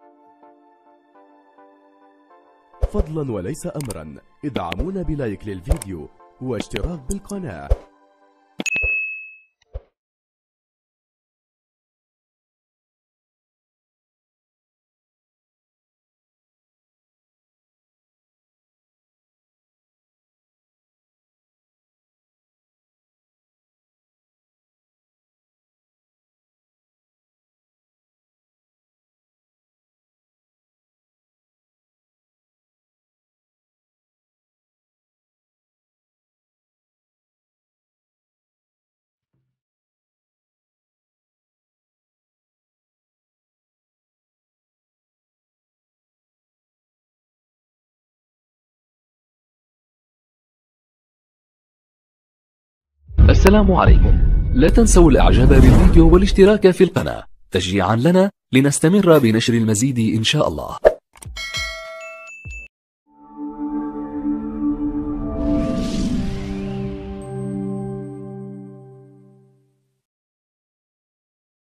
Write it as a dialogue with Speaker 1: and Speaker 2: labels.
Speaker 1: فضلا وليس أمرا ادعمونا بلايك للفيديو واشتراك بالقناة.
Speaker 2: السلام عليكم. لا تنسوا الاعجاب بالفيديو والاشتراك في القناة تشجيعا لنا لنستمر بنشر المزيد إن شاء الله.